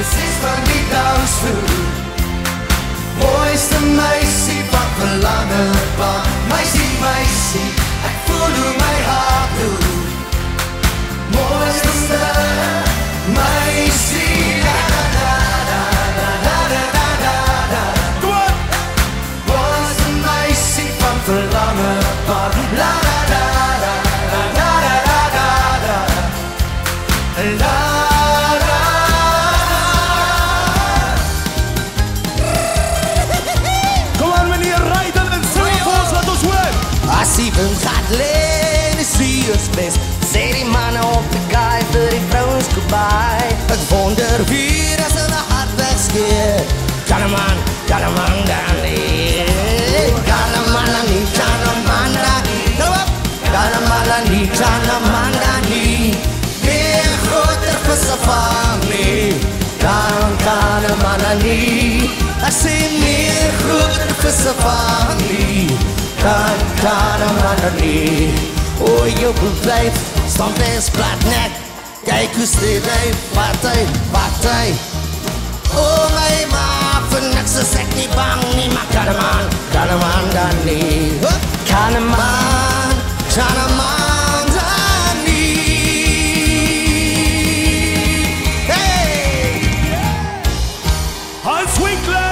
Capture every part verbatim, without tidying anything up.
precies van die dansvloer. Mooiste meisie van verlange baan. Meisie, meisie, ek voel hoe my hart doe. Mooiste meisie, la la la la la la la la la. Kom aan! Mooiste meisie van verlange baan. La la la la la la la la la la la. Steven gaat lenen, zie ons best. Sê die mannen op die kaai vir die vrouwens goodbye. Ek wonder wie as hulle hart wegskeer. Kan een man, kan een man dan nie. Kan een man dan nie, kan een man dan nie. Kan een man dan nie, kan een man dan nie. Meer groter visse vang nie. Kan, kan een man dan nie. Ek sê meer groter visse vang nie. Kan, kan een man dan nie. O, jou blijf, stamp is plat net. Kyk hoe steed hy, wat hy, wat hy. O, my ma, vir niks is ek nie bang nie. Maar kan een man, kan een man dan nie. Kan een man, kan een man dan nie. Hey! Hans Winkler!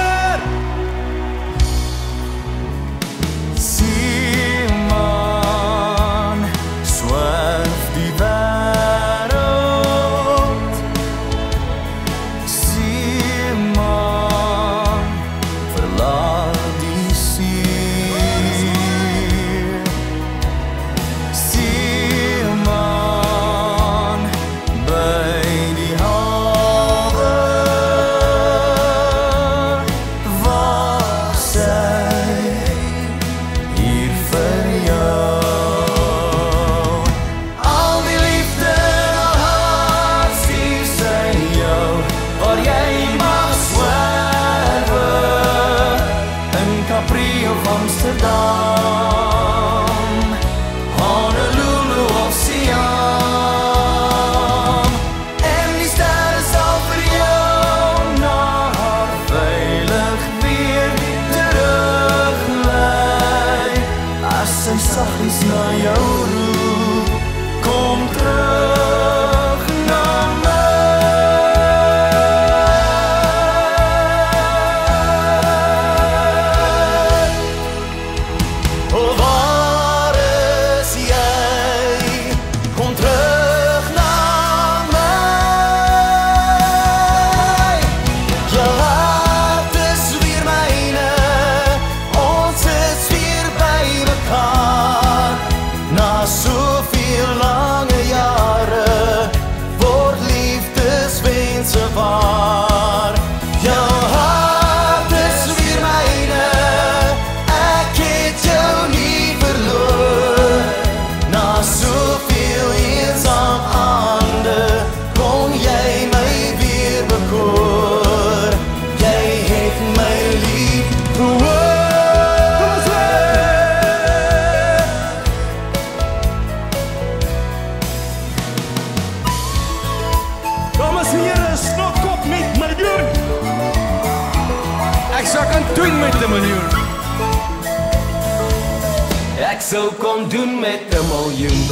Ek sou kon doen met 'n miljoen.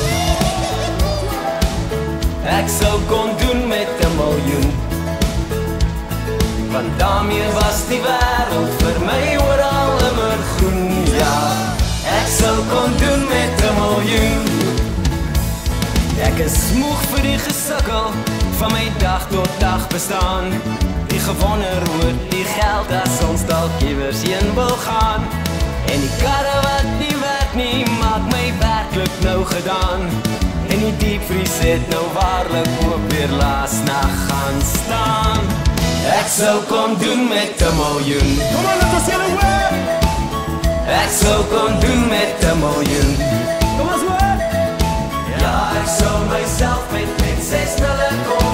Ek sou kon doen met 'n miljoen. Want daarmee was die wêreld vir my oral immer groen. Ja, ek sou kon doen met 'n miljoen. Ek is moeg vir die gesukkel van my dag tot dag bestaan. Die gewonder oor die geld as ons dalk iewers heen wil gaan. En die karre wat nie werk nie, maak my werklik nou gedaan. En die diepvries het nou waarlik ook weer laas nag gaan staan. Ek sou kon doen met 'n miljoen. Kom aan, laat ons julle hoor! Ek sou kon doen met 'n miljoen. Kom ons hoor! Ja, ek sou myself met net ses nulle kon